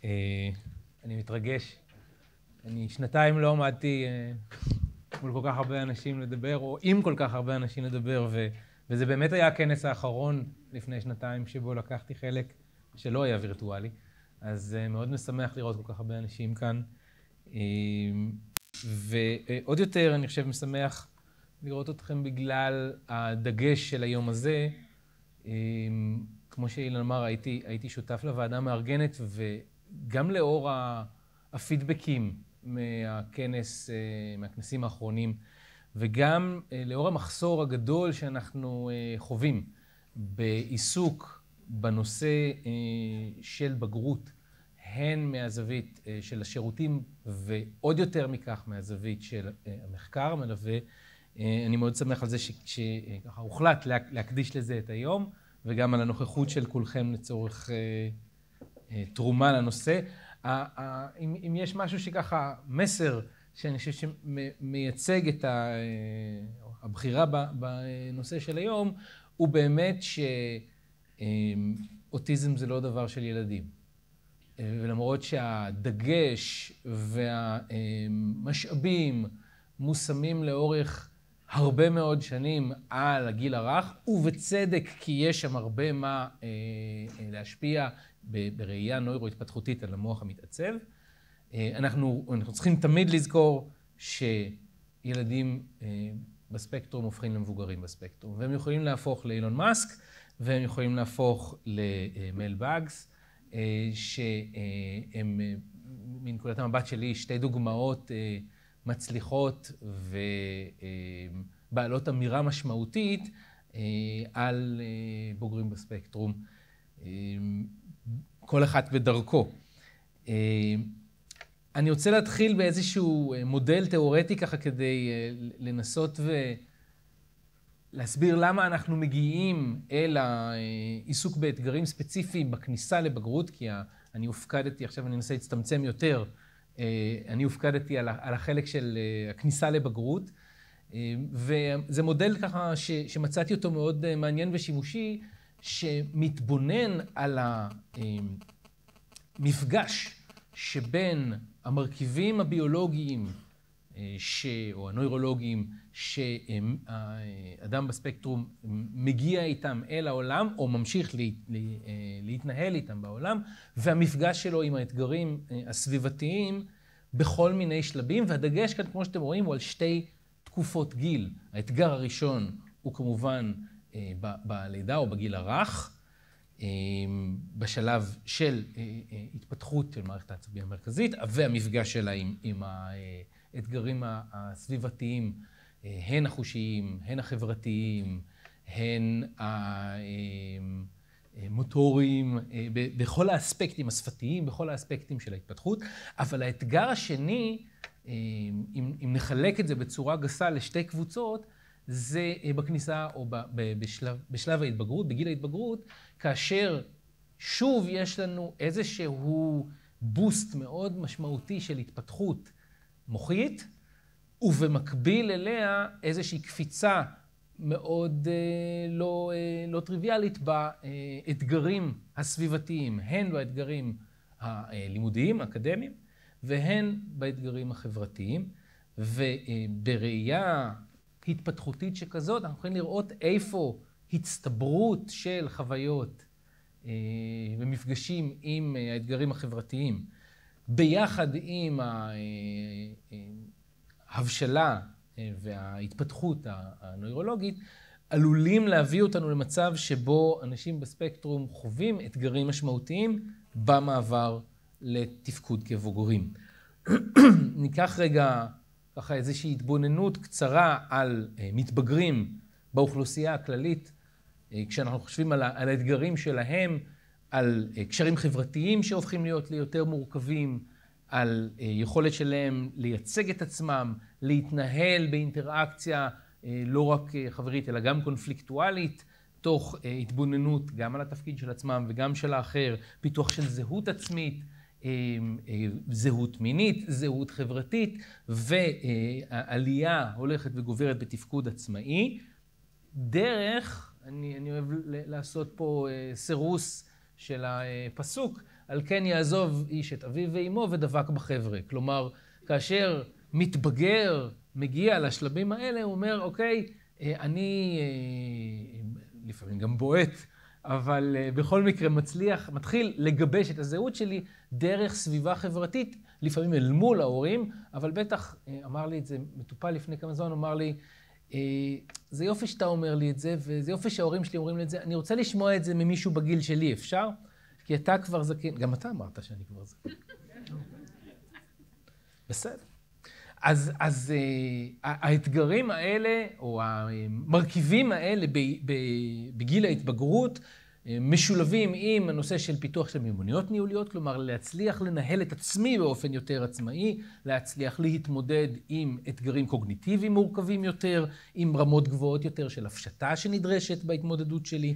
אני מתרגש. אני שנתיים לא עמדתי מול כל כך הרבה אנשים לדבר, או עם כל כך הרבה אנשים לדבר, וזה באמת היה הכנס האחרון לפני שנתיים שבו לקחתי חלק, שלא היה וירטואלי. אז מאוד משמח לראות כל כך הרבה אנשים כאן. ועוד יותר, אני חושב, משמח לראות אתכם בגלל הדגש של היום הזה. כמו שאילן אמר, הייתי שותף לוועדה מארגנת, וגם לאור הפידבקים מהכנסים האחרונים, וגם לאור המחסור הגדול שאנחנו חווים בעיסוק בנושא של בגרות, הן מהזווית של השירותים, ועוד יותר מכך מהזווית של המחקר המלווה, אני מאוד שמח על זה שככה הוחלט להקדיש לזה את היום, וגם על הנוכחות של כולכם לצורך תרומה לנושא. אם יש משהו שככה, מסר שאני חושב שמייצג את הבחירה בנושא של היום, הוא באמת שאוטיזם זה לא דבר של ילדים. ולמרות שהדגש והמשאבים מושמים לאורך הרבה מאוד שנים על הגיל הרך, ובצדק כי יש שם הרבה מה להשפיע בראייה נוירו-התפתחותית על המוח המתעצב. אנחנו צריכים תמיד לזכור שילדים בספקטרום הופכים למבוגרים בספקטרום, והם יכולים להפוך לאילון מאסק, והם יכולים להפוך למייל באגס, שהם מנקודת המבט שלי שתי דוגמאות מצליחות ובעלות אמירה משמעותית על בוגרים בספקטרום, כל אחת בדרכו. אני רוצה להתחיל באיזשהו מודל תיאורטי ככה כדי לנסות ולהסביר למה אנחנו מגיעים אל העיסוק באתגרים ספציפיים בכניסה לבגרות, כי אני הופקדתי, עכשיו אני אנסה להצטמצם יותר, אני הופקדתי על החלק של הכניסה לבגרות, וזה מודל ככה שמצאתי אותו מאוד מעניין ושימושי, שמתבונן על המפגש שבין המרכיבים הביולוגיים או הנוירולוגיים שהאדם בספקטרום מגיע איתם אל העולם או ממשיך להתנהל איתם בעולם, והמפגש שלו עם האתגרים הסביבתיים בכל מיני שלבים, והדגש כאן, כמו שאתם רואים, הוא על שתי תקופות גיל. האתגר הראשון הוא כמובן בלידה או בגיל הרך, בשלב של התפתחות של מערכת העצבים המרכזית, והמפגש שלה עם האתגרים הסביבתיים, הן החושיים, הן החברתיים, הן המוטוריים, בכל האספקטים השפתיים, בכל האספקטים של ההתפתחות. אבל האתגר השני, אם נחלק את זה בצורה גסה לשתי קבוצות, זה בכניסה או בשלב ההתבגרות, בגיל ההתבגרות, כאשר שוב יש לנו איזשהו בוסט מאוד משמעותי של התפתחות מוחית, ובמקביל אליה איזושהי קפיצה מאוד לא טריוויאלית באתגרים הסביבתיים, הן באתגרים הלימודיים, האקדמיים, והן באתגרים החברתיים. ובראייה התפתחותית שכזאת, אנחנו יכולים לראות איפה הצטברות של חוויות ומפגשים עם האתגרים החברתיים, ביחד עם ההבשלה וההתפתחות הנוירולוגית, עלולים להביא אותנו למצב שבו אנשים בספקטרום חווים אתגרים משמעותיים במעבר לתפקוד כבוגרים. ניקח רגע ככה איזושהי התבוננות קצרה על מתבגרים באוכלוסייה הכללית, כשאנחנו חושבים על האתגרים שלהם, על קשרים חברתיים שהופכים להיות ליותר מורכבים, על יכולת שלהם לייצג את עצמם, להתנהל באינטראקציה לא רק חברית אלא גם קונפליקטואלית, תוך התבוננות גם על התפקיד של עצמם וגם של האחר, פיתוח של זהות עצמית, זהות מינית, זהות חברתית, ועלייה הולכת וגוברת בתפקוד עצמאי. דרך, אני אוהב לעשות פה סירוס של הפסוק, על כן יעזוב איש את אביו ואמו ודבק בחבר'ה. כלומר, כאשר מתבגר, מגיע לשלבים האלה, הוא אומר, אוקיי, אני לפעמים גם בועט, אבל בכל מקרה מתחיל לגבש את הזהות שלי דרך סביבה חברתית, לפעמים אל מול ההורים, אבל בטח, אמר לי את זה, מטופל לפני כמה זמן, אמר לי, זה יופי שאתה אומר לי את זה, וזה יופי שההורים שלי אומרים לי את זה, אני רוצה לשמוע את זה ממישהו בגיל שלי, אפשר? כי אתה כבר זקן, גם אתה אמרת שאני כבר זקן. בסדר. אז האתגרים האלה, או המרכיבים האלה בגיל ההתבגרות, משולבים עם הנושא של פיתוח של מיומנויות ניהוליות, כלומר להצליח לנהל את עצמי באופן יותר עצמאי, להצליח להתמודד עם אתגרים קוגניטיביים מורכבים יותר, עם רמות גבוהות יותר של הפשטה שנדרשת בהתמודדות שלי,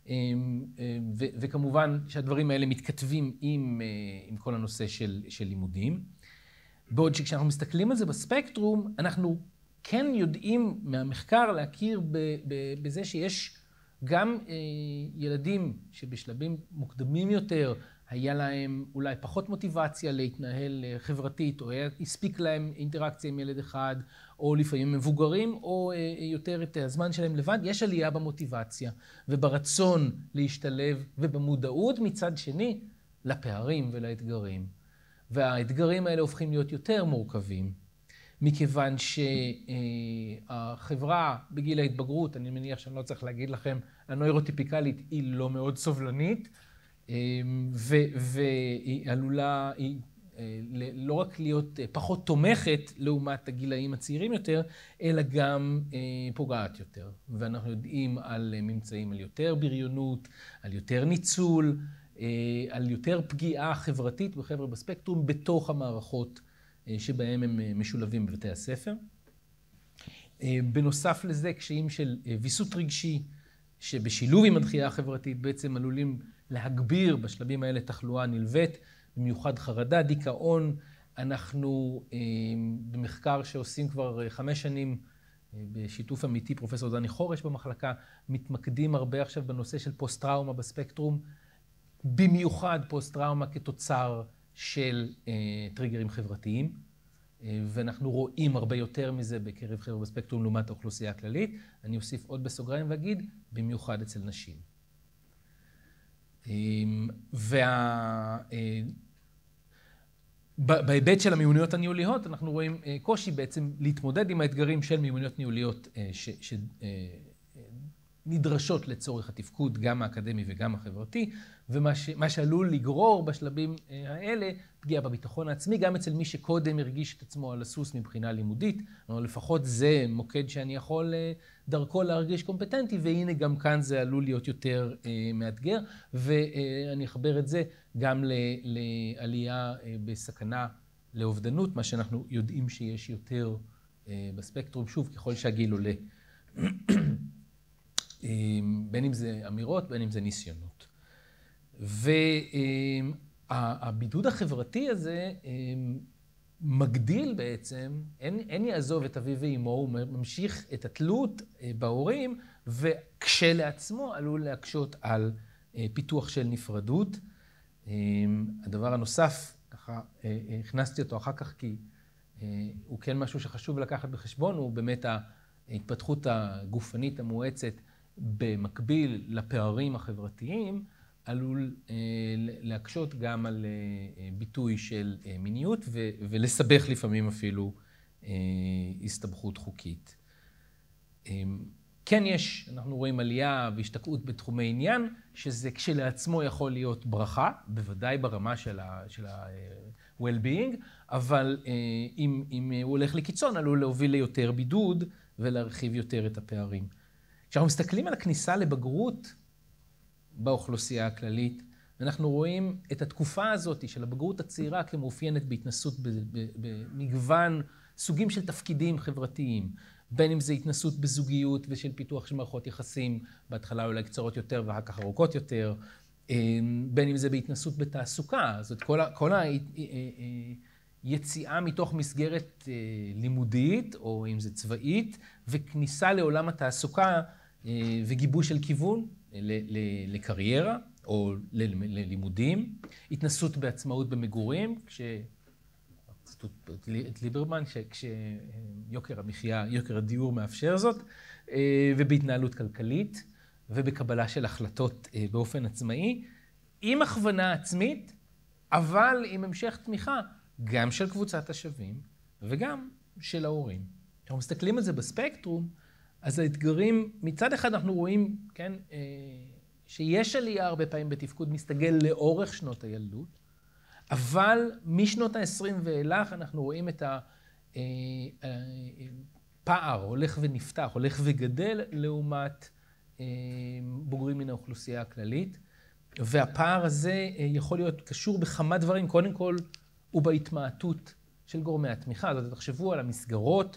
וכמובן שהדברים האלה מתכתבים עם כל הנושא של לימודים. בעוד שכשאנחנו מסתכלים על זה בספקטרום, אנחנו כן יודעים מהמחקר להכיר בזה שיש גם ילדים שבשלבים מוקדמים יותר, היה להם אולי פחות מוטיבציה להתנהל חברתית, או הספיק להם אינטראקציה עם ילד אחד, או לפעמים מבוגרים, או יותר את הזמן שלהם לבד. יש עלייה במוטיבציה וברצון להשתלב, ובמודעות מצד שני לפערים ולאתגרים. והאתגרים האלה הופכים להיות יותר מורכבים, מכיוון שהחברה בגיל ההתבגרות, אני מניח שאני לא צריך להגיד לכם, הנוירוטיפיקלית היא לא מאוד סובלנית, והיא עלולה לא רק להיות פחות תומכת לעומת הגילאים הצעירים יותר, אלא גם פוגעת יותר. ואנחנו יודעים על ממצאים על יותר בריונות, על יותר ניצול, על יותר פגיעה חברתית בחבר'ה בספקטרום בתוך המערכות שבהם הם משולבים בבתי הספר. בנוסף לזה, קשיים של ויסות רגשי, שבשילוב עם הדחייה החברתית בעצם עלולים להגביר בשלבים האלה תחלואה נלווית, במיוחד חרדה, דיכאון. אנחנו במחקר שעושים כבר 5 שנים, בשיתוף אמיתי פרופסור דני חורש במחלקה, מתמקדים הרבה עכשיו בנושא של פוסט-טראומה בספקטרום, במיוחד פוסט-טראומה כתוצר של טריגרים חברתיים, ואנחנו רואים הרבה יותר מזה בקרב חבר'ה בספקטרום לעומת האוכלוסייה הכללית. אני אוסיף עוד בסוגריים ואגיד, במיוחד אצל נשים. בהיבט של המיומנויות הניהוליות, אנחנו רואים קושי בעצם להתמודד עם האתגרים של מיומנויות ניהוליות נדרשות לצורך התפקוד, גם האקדמי וגם החברתי, ומה שעלול לגרור בשלבים האלה, פגיעה בביטחון העצמי, גם אצל מי שקודם הרגיש את עצמו על הסוס מבחינה לימודית, אבל לפחות זה מוקד שאני יכול דרכו להרגיש קומפטנטי, והנה גם כאן זה עלול להיות יותר מאתגר, ואני אחבר את זה גם לעלייה בסכנה לאובדנות, מה שאנחנו יודעים שיש יותר בספקטרום, שוב, ככל שהגיל עולה. בין אם זה אמירות, בין אם זה ניסיונות. והבידוד החברתי הזה מגדיל בעצם, אין יעזוב את אביו ואמו, הוא ממשיך את התלות בהורים, וכשלעצמו עלול להקשות על פיתוח של נפרדות. הדבר הנוסף, ככה הכנסתי אותו אחר כך, כי הוא כן משהו שחשוב לקחת בחשבון, הוא באמת ההתפתחות הגופנית המואצת, במקביל לפערים החברתיים, עלול להקשות גם על ביטוי של מיניות, ולסבך לפעמים אפילו הסתבכות חוקית. כן יש, אנחנו רואים עלייה והשתקעות בתחומי עניין, שזה כשלעצמו יכול להיות ברכה, בוודאי ברמה של ה-well-being, אבל אם הוא הולך לקיצון, עלול להוביל ליותר בידוד ולהרחיב יותר את הפערים. כשאנחנו מסתכלים על הכניסה לבגרות באוכלוסייה הכללית, אנחנו רואים את התקופה הזאת של הבגרות הצעירה כמאופיינת בהתנסות במגוון סוגים של תפקידים חברתיים, בין אם זה התנסות בזוגיות ושל פיתוח של מערכות יחסים, בהתחלה אולי קצרות יותר ואחר כך ארוכות יותר, בין אם זה בהתנסות בתעסוקה, זאת כל היציאה מתוך מסגרת לימודית, או אם זה צבאית, וכניסה לעולם התעסוקה וגיבוש של כיוון לקריירה, או ללימודים, התנסות בעצמאות במגורים, את ליברמן, כשיוקר המחיה, יוקר הדיור מאפשר זאת, ובהתנהלות כלכלית, ובקבלה של החלטות באופן עצמאי, עם הכוונה עצמית, אבל עם המשך תמיכה, גם של קבוצת השווים, וגם של ההורים. כשאנחנו מסתכלים על זה בספקטרום, אז האתגרים, מצד אחד אנחנו רואים, כן, שיש עלייה הרבה פעמים בתפקוד מסתגל לאורך שנות הילדות, אבל משנות ה-20 ואילך אנחנו רואים את הפער הולך ונפתח, הולך וגדל לעומת בוגרים מן האוכלוסייה הכללית, והפער הזה יכול להיות קשור בכמה דברים, קודם כל הוא בהתמעטות של גורמי התמיכה. אז תחשבו על המסגרות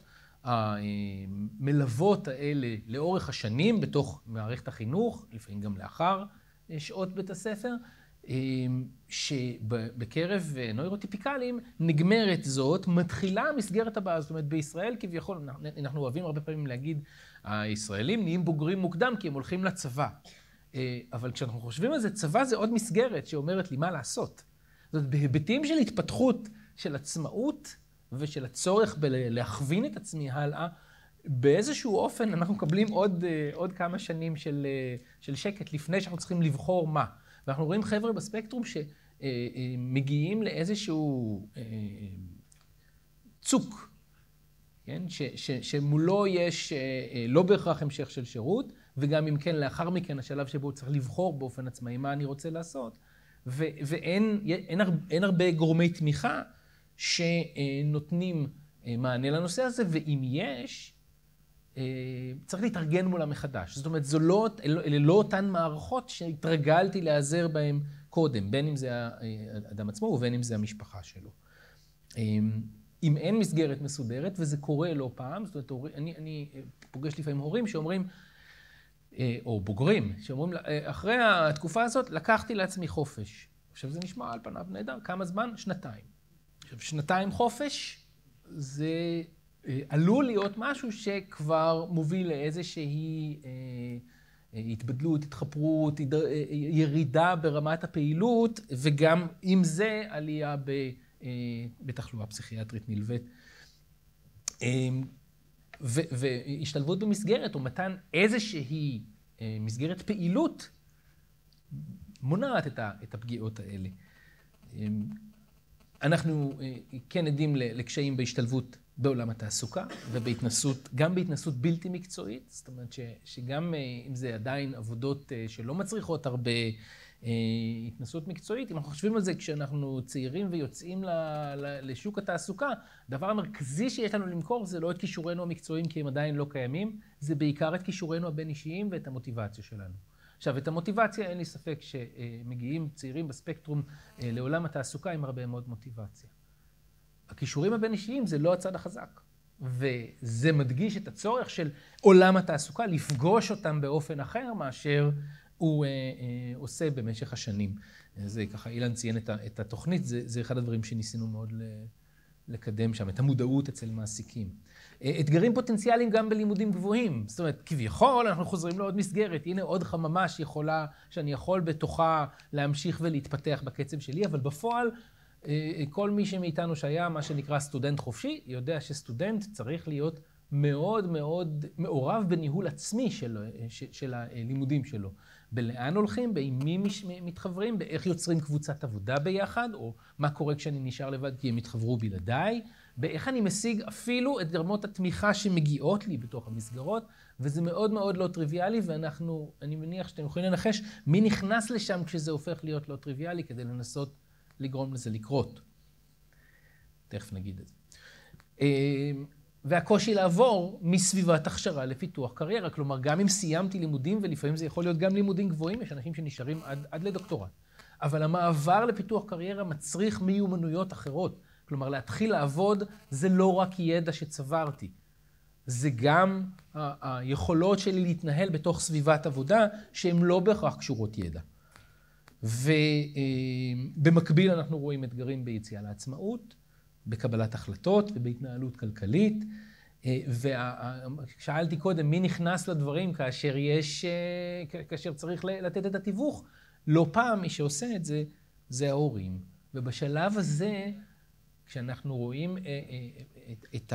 המלוות האלה לאורך השנים בתוך מערכת החינוך, לפעמים גם לאחר שעות בית הספר, שבקרב נוירוטיפיקליים נגמרת זאת, מתחילה המסגרת הבאה. זאת אומרת, בישראל כביכול, אנחנו אוהבים הרבה פעמים להגיד, הישראלים נהיים בוגרים מוקדם כי הם הולכים לצבא. אבל כשאנחנו חושבים על זה, צבא זה עוד מסגרת שאומרת לי מה לעשות. זאת אומרת, בהיבטים של התפתחות, של עצמאות ושל הצורך להכווין את עצמי הלאה, באיזשהו אופן אנחנו מקבלים עוד כמה שנים של שקט לפני שאנחנו צריכים לבחור מה. ואנחנו רואים חבר'ה בספקטרום שמגיעים לאיזשהו צוק, כן? שמולו יש לא בהכרח המשך של שירות, וגם אם כן, לאחר מכן, השלב שבו צריך לבחור באופן עצמאי מה אני רוצה לעשות. ואין הרבה גורמי תמיכה שנותנים מענה לנושא הזה, ואם יש, צריך להתארגן מולה מחדש. זאת אומרת, אלה לא אותן מערכות שהתרגלתי להיעזר בהן קודם, בין אם זה האדם עצמו ובין אם זה המשפחה שלו. אם אין מסגרת מסודרת, וזה קורה לא פעם, זאת אומרת, אני פוגש לפעמים הורים שאומרים, או בוגרים, שאומרים, אחרי התקופה הזאת לקחתי לעצמי חופש. עכשיו זה נשמע על פניו נהדר, כמה זמן? 2 שנתיים. עכשיו 2 חופש, זה עלול להיות משהו שכבר מוביל לאיזושהי התבדלות, התחפרות, ירידה ברמת הפעילות, וגם עם זה עלייה בתחלואה פסיכיאטרית נלווית. והשתלבות במסגרת, או מתן איזושהי מסגרת פעילות, מונעת את הפגיעות האלה. אנחנו כן עדים לקשיים בהשתלבות בעולם התעסוקה, גם בהתנסות בלתי מקצועית, זאת אומרת שגם אם זה עדיין עבודות שלא מצריכות הרבה התנסות מקצועית, אם אנחנו חושבים על זה כשאנחנו צעירים ויוצאים לשוק התעסוקה, הדבר המרכזי שיש לנו למכור זה לא את כישורינו המקצועיים כי הם עדיין לא קיימים, זה בעיקר את כישורינו הבין אישיים ואת המוטיבציה שלנו. עכשיו, את המוטיבציה אין לי ספק שמגיעים צעירים בספקטרום לעולם התעסוקה עם הרבה מאוד מוטיבציה. הכישורים הבין אישיים זה לא הצד החזק, וזה מדגיש את הצורך של עולם התעסוקה לפגוש אותם באופן אחר מאשר הוא עושה במשך השנים. זה ככה, אילן ציין את התוכנית, זה אחד הדברים שניסינו מאוד לקדם שם, את המודעות אצל מעסיקים. אתגרים פוטנציאליים גם בלימודים גבוהים, זאת אומרת, כביכול אנחנו חוזרים לעוד מסגרת, הנה עוד חממה שאני יכול בתוכה להמשיך ולהתפתח בקצב שלי, אבל בפועל, כל מי שמאיתנו שהיה מה שנקרא סטודנט חופשי, יודע שסטודנט צריך להיות מאוד מאוד מעורב בניהול עצמי של הלימודים שלו. בלאן הולכים, עם מי מתחברים, באיך יוצרים קבוצת עבודה ביחד, או מה קורה כשאני נשאר לבד כי הם יתחברו בלעדיי, באיך אני משיג אפילו את גרמות התמיכה שמגיעות לי בתוך המסגרות, וזה מאוד מאוד לא טריוויאלי, אני מניח שאתם יכולים לנחש מי נכנס לשם כשזה הופך להיות לא טריוויאלי, כדי לנסות לגרום לזה לקרות. תכף נגיד את זה. והקושי לעבור מסביבת הכשרה לפיתוח קריירה. כלומר, גם אם סיימתי לימודים, ולפעמים זה יכול להיות גם לימודים גבוהים, יש אנשים שנשארים עד לדוקטורט. אבל המעבר לפיתוח קריירה מצריך מיומנויות אחרות. כלומר, להתחיל לעבוד זה לא רק ידע שצברתי. זה גם היכולות שלי להתנהל בתוך סביבת עבודה, שהן לא בהכרח קשורות ידע. ובמקביל אנחנו רואים אתגרים ביציאה לעצמאות, בקבלת החלטות ובהתנהלות כלכלית. ושאלתי קודם, מי נכנס לדברים כאשר צריך לתת את התיווך? לא פעם מי שעושה את זה, זה ההורים. ובשלב הזה, כשאנחנו רואים את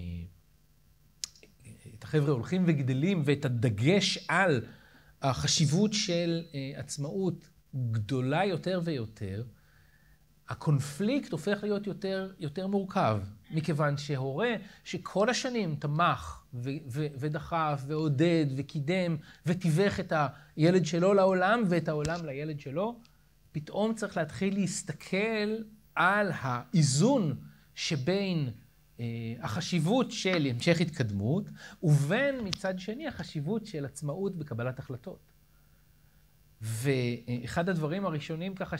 החבר'ה הולכים וגדלים, ואת הדגש על החשיבות של עצמאות גדולה יותר ויותר, הקונפליקט הופך להיות יותר מורכב, מכיוון שהורה שכל השנים תמך ודחף ועודד וקידם ותיווך את הילד שלו לעולם ואת העולם לילד שלו, פתאום צריך להתחיל להסתכל על האיזון שבין החשיבות של המשך התקדמות, ובין מצד שני החשיבות של עצמאות בקבלת החלטות. ואחד הדברים הראשונים ככה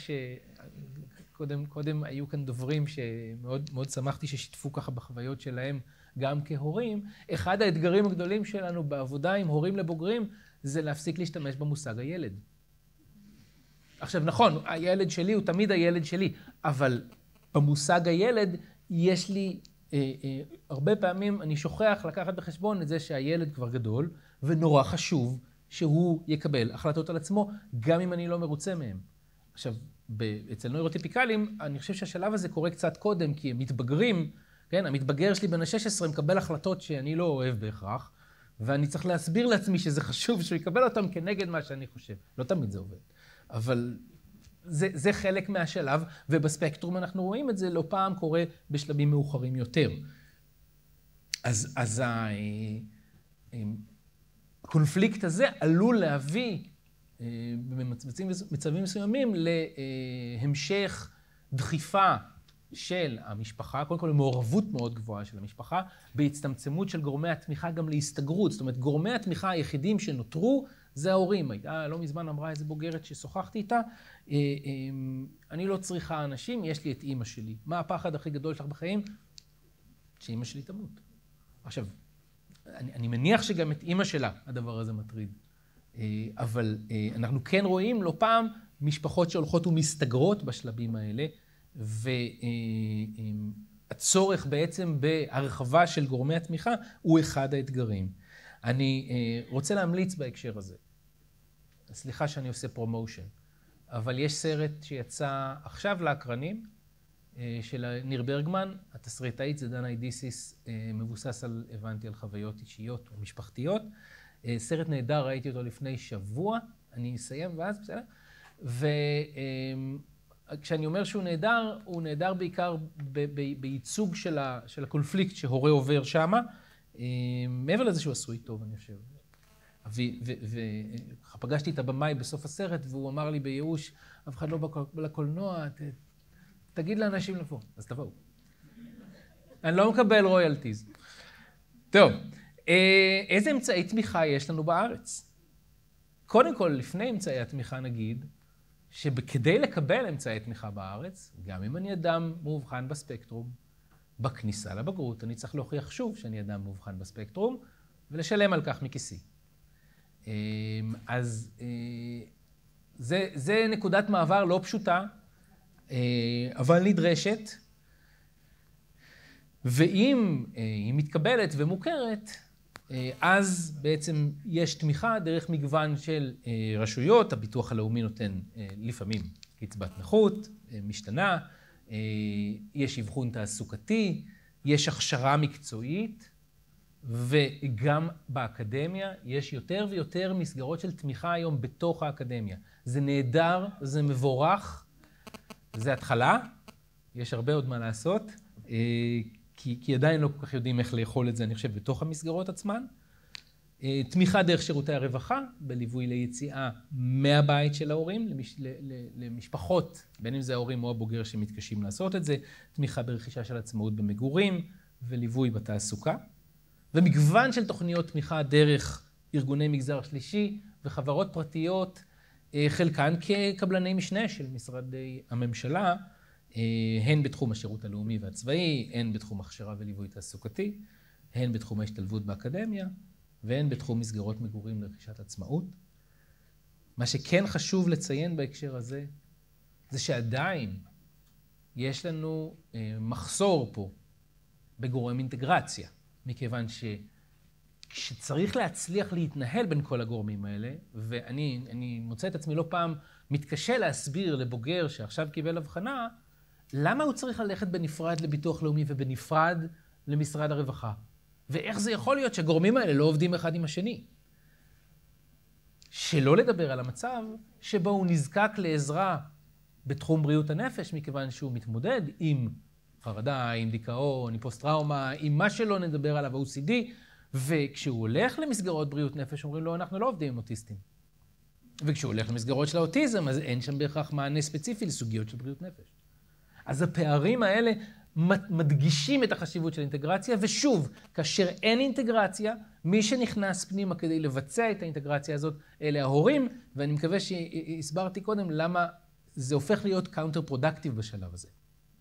קודם היו כאן דוברים שמאוד מאוד שמחתי ששיתפו ככה בחוויות שלהם גם כהורים. אחד האתגרים הגדולים שלנו בעבודה עם הורים לבוגרים זה להפסיק להשתמש במושג הילד. עכשיו נכון, הילד שלי הוא תמיד הילד שלי, אבל במושג הילד יש לי, הרבה פעמים אני שוכח לקחת בחשבון את זה שהילד כבר גדול, ונורא חשוב שהוא יקבל החלטות על עצמו, גם אם אני לא מרוצה מהם. עכשיו, אצל נוירוטיפיקלים, אני חושב שהשלב הזה קורה קצת קודם, כי הם מתבגרים, כן? המתבגר שלי בן ה-16 מקבל החלטות שאני לא אוהב בהכרח, ואני צריך להסביר לעצמי שזה חשוב שהוא יקבל אותם כנגד מה שאני חושב. לא תמיד זה עובד. אבל זה חלק מהשלב, ובספקטרום אנחנו רואים את זה לא פעם קורה בשלבים מאוחרים יותר. אז הקונפליקט הזה עלול להביא במצבים מסוימים להמשך דחיפה של המשפחה, קודם כל מעורבות מאוד גבוהה של המשפחה, בהצטמצמות של גורמי התמיכה גם להסתגרות. זאת אומרת, גורמי התמיכה היחידים שנותרו זה ההורים. לא מזמן אמרה איזה בוגרת ששוחחתי איתה, אני לא צריכה אנשים, יש לי את אמא שלי. מה הפחד הכי גדול שלך בחיים? שאמא שלי תמות. עכשיו, אני מניח שגם את אמא שלה הדבר הזה מטריד. אבל אנחנו כן רואים לא פעם משפחות שהולכות ומסתגרות בשלבים האלה, והצורך בעצם בהרחבה של גורמי התמיכה הוא אחד האתגרים. אני רוצה להמליץ בהקשר הזה. סליחה שאני עושה פרומושן, אבל יש סרט שיצא עכשיו לאקרנים של ניר ברגמן, התסריטאית זה דנה אידיסיס, מבוסס על, הבנתי, על חוויות אישיות או משפחתיות. סרט נהדר, ראיתי אותו לפני שבוע, אני אסיים ואז, בסדר? וכשאני אומר שהוא נהדר, הוא נהדר בעיקר בייצוג של הקונפליקט שהורה עובר שמה, מעבר לזה שהוא עשוי טוב, אני חושב. ופגשתי את הבמאי בסוף הסרט, והוא אמר לי בייאוש, אף אחד לא בא לקולנוע, תגיד לאנשים לבוא, אז תבואו. אני לא מקבל רויאלטיז. טוב. איזה אמצעי תמיכה יש לנו בארץ? קודם כל, לפני אמצעי התמיכה נגיד, שכדי לקבל אמצעי תמיכה בארץ, גם אם אני אדם מאובחן בספקטרום, בכניסה לבגרות אני צריך להוכיח שוב שאני אדם מאובחן בספקטרום, ולשלם על כך מכיסי. אז זה נקודת מעבר לא פשוטה, אבל נדרשת, ואם היא מתקבלת ומוכרת, אז בעצם יש תמיכה דרך מגוון של רשויות. הביטוח הלאומי נותן לפעמים קצבת נכות, משתנה, יש אבחון תעסוקתי, יש הכשרה מקצועית, וגם באקדמיה יש יותר ויותר מסגרות של תמיכה היום בתוך האקדמיה. זה נהדר, זה מבורך, זה התחלה, יש הרבה עוד מה לעשות, כי עדיין לא כל כך יודעים איך לאכול את זה, אני חושב, בתוך המסגרות עצמן. תמיכה דרך שירותי הרווחה, בליווי ליציאה מהבית של ההורים, למשפחות, בין אם זה ההורים או הבוגר שמתקשים לעשות את זה, תמיכה ברכישה של עצמאות במגורים, וליווי בתעסוקה. ומגוון של תוכניות תמיכה דרך ארגוני מגזר שלישי וחברות פרטיות, חלקן כקבלני משנה של משרדי הממשלה, הן בתחום השירות הלאומי והצבאי, הן בתחום הכשרה וליווי תעסוקתי, הן בתחום ההשתלבות באקדמיה, והן בתחום מסגרות מגורים לרכישת עצמאות. מה שכן חשוב לציין בהקשר הזה, זה שעדיין יש לנו מחסור פה בגורם אינטגרציה, מכיוון כשצריך להצליח להתנהל בין כל הגורמים האלה, ואני מוצא את עצמי לא פעם מתקשה להסביר לבוגר שעכשיו קיבל הבחנה, למה הוא צריך ללכת בנפרד לביטוח לאומי ובנפרד למשרד הרווחה? ואיך זה יכול להיות שהגורמים האלה לא עובדים אחד עם השני? שלא לדבר על המצב שבו הוא נזקק לעזרה בתחום בריאות הנפש, מכיוון שהוא מתמודד עם חרדה, עם דיכאון, עם פוסט-טראומה, עם מה שלא נדבר עליו, OCD, וכשהוא הולך למסגרות בריאות נפש, אומרים לו, אנחנו לא עובדים עם אוטיסטים. וכשהוא הולך למסגרות של האוטיזם, אז אין שם בהכרח מענה ספציפי לסוגיות של בריאות נפש. אז הפערים האלה מדגישים את החשיבות של אינטגרציה, ושוב, כאשר אין אינטגרציה, מי שנכנס פנימה כדי לבצע את האינטגרציה הזאת, אלה ההורים, ואני מקווה שהסברתי קודם למה זה הופך להיות קאונטר פרודקטיב בשלב הזה.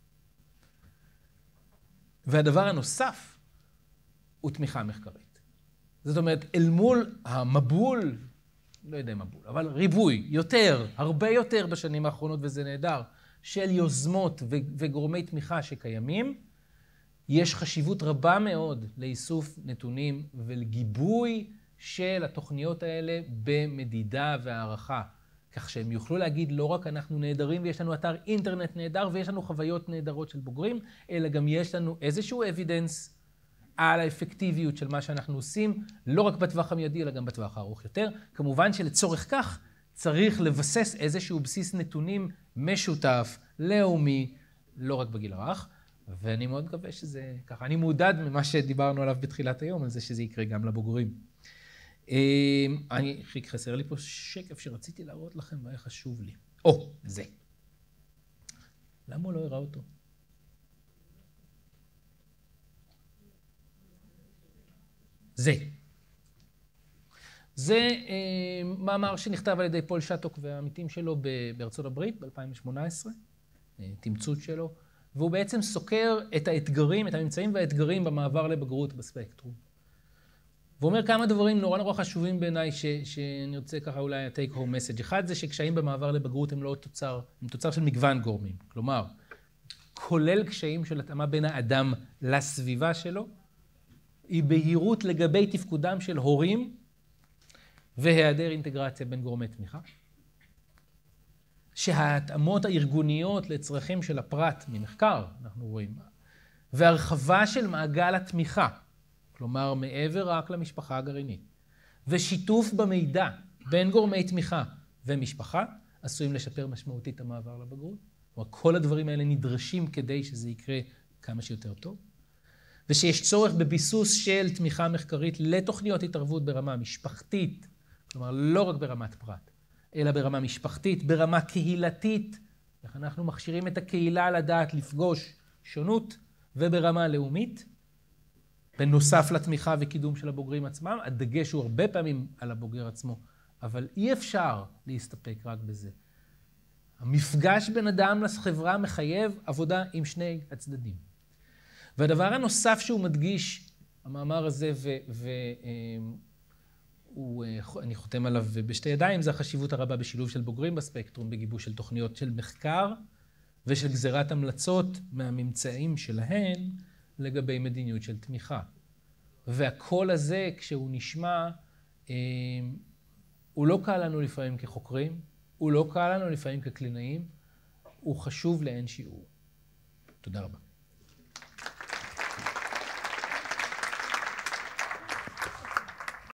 והדבר הנוסף הוא תמיכה מחקרית. זאת אומרת, אל מול המבול, לא יודע מבול, אבל ריבוי, יותר, הרבה יותר בשנים האחרונות, וזה נהדר, של יוזמות וגורמי תמיכה שקיימים, יש חשיבות רבה מאוד לאיסוף נתונים ולגיבוי של התוכניות האלה במדידה והערכה. כך שהם יוכלו להגיד לא רק אנחנו נהדרים ויש לנו אתר אינטרנט נהדר ויש לנו חוויות נהדרות של בוגרים, אלא גם יש לנו איזשהו אבידנס על האפקטיביות של מה שאנחנו עושים, לא רק בטווח המיידי, אלא גם בטווח הארוך יותר. כמובן שלצורך כך צריך לבסס איזשהו בסיס נתונים משותף, לאומי, לא רק בגיל הרך, ואני מאוד מקווה שזה ככה. אני מעודד ממה שדיברנו עליו בתחילת היום, על זה שזה יקרה גם לבוגרים. חסר לי פה שקף שרציתי להראות לכם, והיה חשוב לי. זה. למה הוא לא הראה אותו? זה מאמר שנכתב על ידי פול שטוק והעמיתים שלו בארצות הברית ב-2018, תמצות שלו, והוא בעצם סוקר את האתגרים, את הממצאים והאתגרים במעבר לבגרות בספקטרום. והוא אומר כמה דברים נורא חשובים בעיניי שאני רוצה ככה אולי ה-take home message. אחד זה שקשיים במעבר לבגרות הם לא תוצר, הם תוצר של מגוון גורמים. כלומר, כולל קשיים של התאמה בין האדם לסביבה שלו, היא בהירות לגבי תפקודם של הורים והיעדר אינטגרציה בין גורמי תמיכה. שההתאמות הארגוניות לצרכים של הפרט ממחקר, אנחנו רואים, והרחבה של מעגל התמיכה, כלומר מעבר רק למשפחה הגרעינית, ושיתוף במידע בין גורמי תמיכה ומשפחה, עשויים לשפר משמעותית את המעבר לבגרות. כלומר, כל הדברים האלה נדרשים כדי שזה יקרה כמה שיותר טוב. ושיש צורך בביסוס של תמיכה מחקרית לתוכניות התערבות ברמה משפחתית, כלומר לא רק ברמת פרט, אלא ברמה משפחתית, ברמה קהילתית, איך אנחנו מכשירים את הקהילה לדעת לפגוש שונות, וברמה לאומית, בנוסף לתמיכה וקידום של הבוגרים עצמם, הדגש הוא הרבה פעמים על הבוגר עצמו, אבל אי אפשר להסתפק רק בזה. המפגש בין אדם לחברה מחייב עבודה עם שני הצדדים. והדבר הנוסף שהוא מדגיש, המאמר הזה, אני חותם עליו בשתי ידיים, זה החשיבות הרבה בשילוב של בוגרים בספקטרום, בגיבוש של תוכניות של מחקר ושל גזירת המלצות מהממצאים שלהן לגבי מדיניות של תמיכה. והקול הזה, כשהוא נשמע, הוא לא קל לנו לפעמים כחוקרים, הוא לא קל לנו לפעמים כקלינאים, הוא חשוב לאין שיעור. תודה רבה.